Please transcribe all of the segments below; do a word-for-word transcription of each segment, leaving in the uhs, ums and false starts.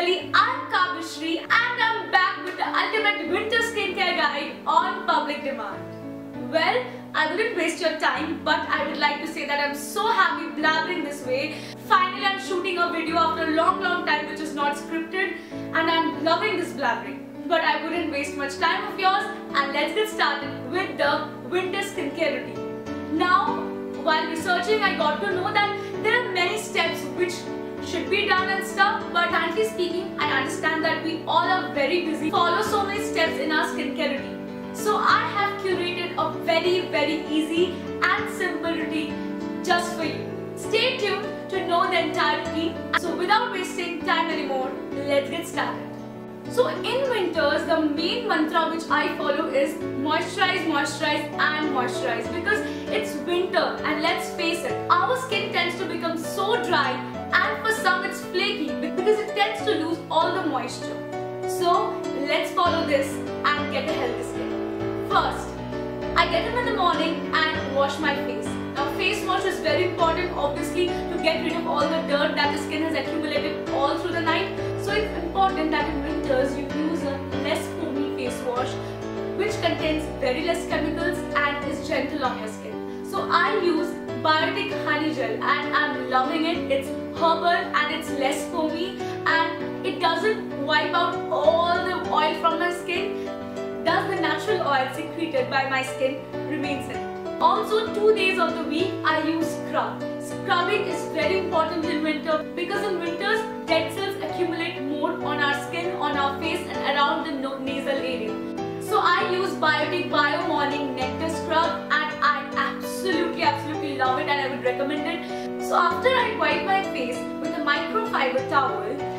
Jelly. I'm KABBYASHREE and I'm back with the ultimate winter skincare guide on public demand. Well, I wouldn't waste your time, but I would like to say that I'm so happy blabbering this way. Finally, I'm shooting a video after a long long time which is not scripted, and I'm loving this blabbering. But I wouldn't waste much time of yours, and let's get started with the winter skincare routine. Now, while researching, I got to know that there are many steps which should be done and stuff, but frankly speaking, I understand that we all are very busy, follow so many steps in our skincare routine. So I have curated a very very easy and simple routine just for you. Stay tuned to know the entire routine. So without wasting time anymore, let's get started. So in winters, the main mantra which I follow is moisturize, moisturize and moisturize, because it's winter and let's face it, our skin tends to become so dry, and for some it's flaky because it tends to lose all the moisture. So let's follow this and get a healthy skin. First, I get up in the morning and wash my face. Now face wash is very important obviously to get rid of all the dirt that the skin has accumulated all through the night. So it's important that in winters you use a less foamy face wash which contains very less chemicals and is gentle on your skin. So I use Biotique Honey Gel and I'm loving it. It's herbal and it's less foamy and it doesn't wipe out all the oil from my skin. Thus the natural oil secreted by my skin remains in. Also, two days of the week I use scrub. Scrubbing is very important in winter because in winters dead cells accumulate more on our skin, on our face and around the nasal area. So I use Biotique Bio Morning Nectar Scrub and I absolutely absolutely love it and I would recommend it. So after I wipe my face with a microfiber towel,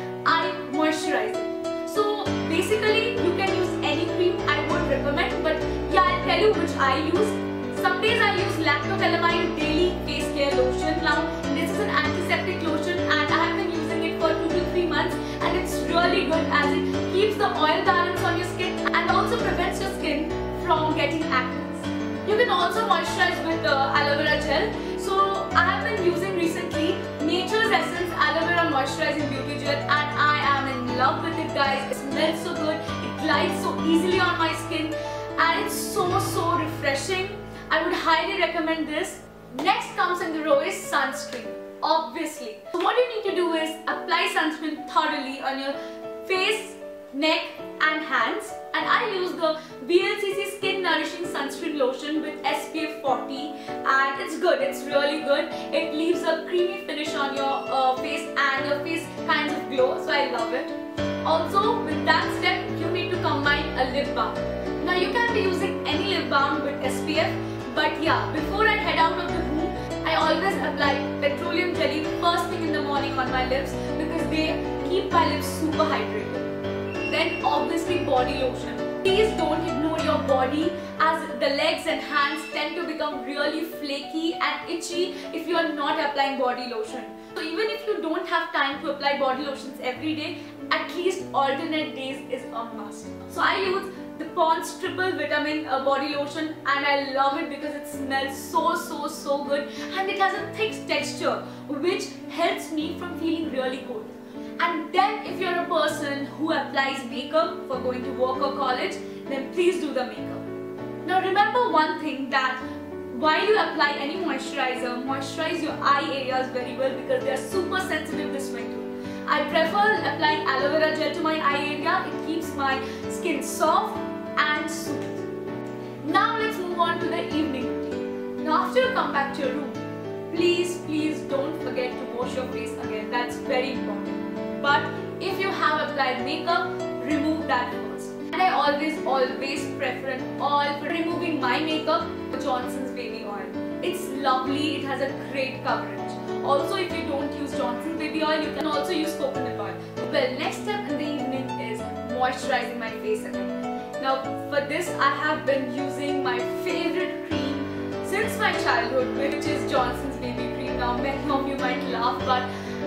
I moisturize it. So basically you can use any cream, I would recommend, but yeah, I'll tell you which I use. Some days I use Lacto Calamine Daily Facecare Lotion. Now this is an antiseptic lotion and I have been using it for two to three months and it's really good as it keeps the oil balance on your skin and also prevents your skin from getting acne. You can also moisturize with uh, aloe vera gel. So I have been using recently Nature's Essence Aloe Vera Moisturizing Beauty Gel and I am in love with it, guys. It smells so good, it glides so easily on my skin and it's so so refreshing. I would highly recommend this. Next comes in the row is sunscreen, obviously. So what you need to do is apply sunscreen thoroughly on your face, neck and hands. And I use the V L C C Skin Nourishing Sunscreen Lotion with S P F forty and it's good, it's really good. It leaves a creamy finish on your uh, face and your face kinds of glow, so I love it. Also with that step, you need to combine a lip balm. Now you can be using any lip balm with S P F. But yeah, before I head out of the room, I always apply Petroleum Jelly first thing in the morning on my lips because they keep my lips super hydrated. Then obviously body lotion. Please don't ignore your body as the legs and hands tend to become really flaky and itchy if you are not applying body lotion. So even if you don't have time to apply body lotions every day, at least alternate days is a must. So I use the Pond's Triple Vitamin uh, Body Lotion and I love it because it smells so so so good and it has a thick texture which helps me from feeling really good. And then if you're a person who applies makeup for going to work or college, then please do the makeup. Now remember one thing, that while you apply any moisturizer, moisturize your eye areas very well because they are super sensitive this winter. I prefer applying aloe vera gel to my eye area. It keeps my skin soft and smooth. Now let's move on to the evening routine. Now after you come back to your room, please please don't forget to wash your face again. That's very important. But if you have applied makeup, remove that first. And I always always prefer an oil for removing my makeup, Jhonson's baby oil. It's lovely, it has a great coverage. Also, if you don't use Jhonson's baby oil, you can also use coconut oil. Well, next step in the evening is moisturizing my face again. Now for this I have been using my favorite cream since my childhood, which is Jhonson's baby cream. Now many of you might laugh, but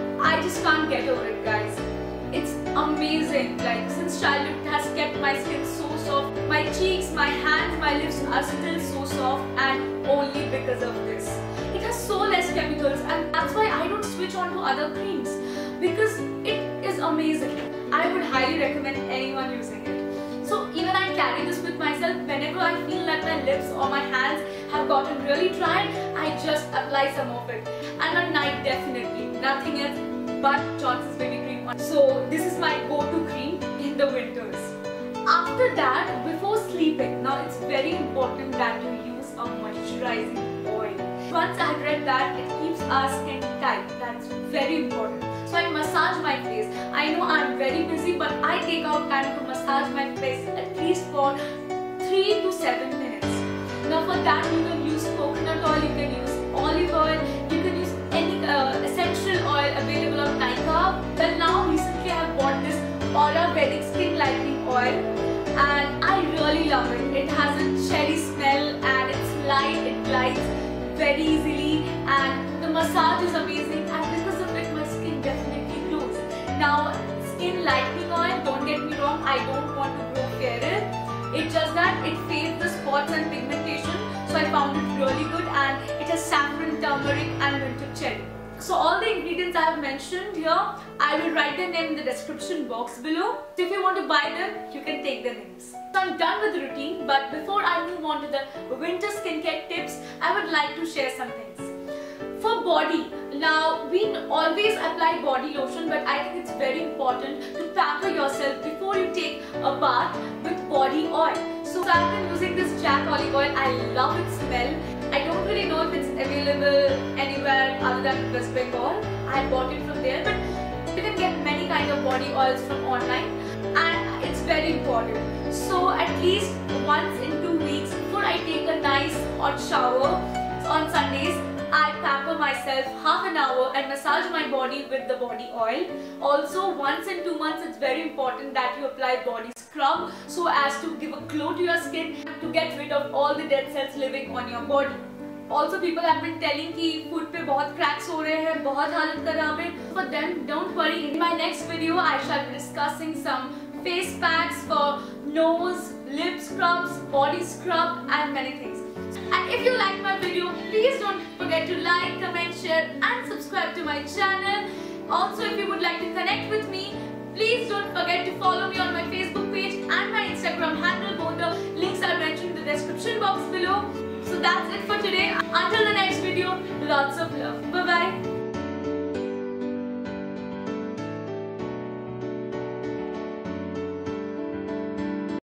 I just can't get over it, guys. It's amazing. Like since childhood it has kept my skin so soft. My cheeks, my hands, my lips are still so soft and only because of this. It has so less chemicals and that's why I don't switch on to other creams because it is amazing. I would highly recommend anyone using it. So even I carry this with myself whenever I feel that my lips or my hands have gotten really dry. I just apply some of it, and at night definitely nothing else but Jhonson's baby cream. So this is my go-to cream in the winters. After that, before sleeping, now it's very important that you use a moisturizing oil. Once I read that it keeps our skin tight, that's very important. So I massage my face. I know I'm very busy, but I take out time to massage my face at least for three to seven minutes. Now for that you can use coconut oil, you can use olive oil, you can use any uh, essential oil available on Nykaa. Well, now recently I have bought this Aura Vedic Skin Lightening Oil, and I really love it. It has a cherry smell and it's light, it glides very easily, and the massage is amazing, and because of it my skin definitely glows. Now skin lightening oil, don't get me wrong, I don't want to grow fairer. It's just that it fades the spots and pigmentation, so I found it really good, and it has saffron, turmeric and winter cherry. So all the ingredients I have mentioned here, I will write their name in the description box below. So if you want to buy them, you can take their names. So I'm done with the routine, but before I move on to the winter skincare tips, I would like to share some things. For body, now we always apply body lotion, but I think it's very important to pamper yourself before you take a bath with body oil. So I've been using this Jack olive oil. I love its smell. I don't really know if it's available anywhere other than West Bengal. I bought it from there, but you can get many kind of body oils from online, and it's very important. So at least once in two weeks before I take a nice hot shower on Sundays, I pamper myself half an hour and massage my body with the body oil. Also, once in two months it's very important that you apply body scrub so as to give a glow to your skin and to get rid of all the dead cells living on your body. Also, people have been telling कि foot पे बहुत cracks हो रहे हैं, बहुत हालत खराब है. For them, don't worry. In my next video, I shall be discussing some face packs for nose, lip scrubs, body scrub and many things. And if you like my video, please don't forget to like, comment, share and subscribe to my channel. Also, if you would like to connect with me, please don't forget to follow me on my Facebook page and my Instagram handle. Both the links are mentioned in the description box below. So that's it for today. Until the next video, lots of love. Bye bye.